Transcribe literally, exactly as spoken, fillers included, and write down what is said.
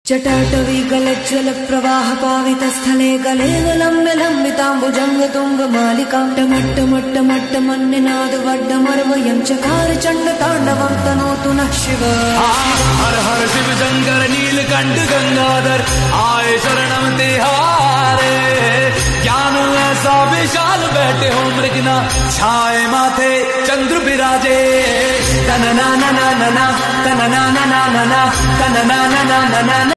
जटाटवी गलज्जल प्रवाह पावित स्थले गलेन लम्ब्य लम्बिताम्बुजंग तुंग मालिकां टमट्ट मट्ट मट्ट मन्निनाद वड्डमर्वयं चकार चंड तांडवं तनोतु नः शिव। हर हर शिव शंकर नीलकंठ गंगाधर आए शरणम तिहारे। ज्ञान ऐसा विशाल बैठे हो मृगना छाए माथे चंद्र विराजे। तन ना ना ना ना ना तन ना ना ना ना ना तन ना ना ना ना ना।